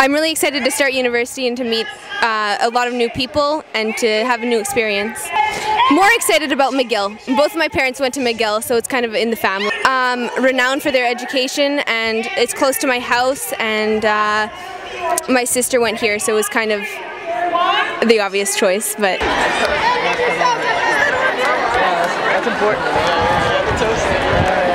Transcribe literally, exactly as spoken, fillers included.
I'm really excited to start university and to meet uh, a lot of new people and to have a new experience. More excited about McGill. Both of my parents went to McGill, so it's kind of in the family. Um, renowned for their education, and it's close to my house, and uh, my sister went here, so it was kind of the obvious choice. But That's important.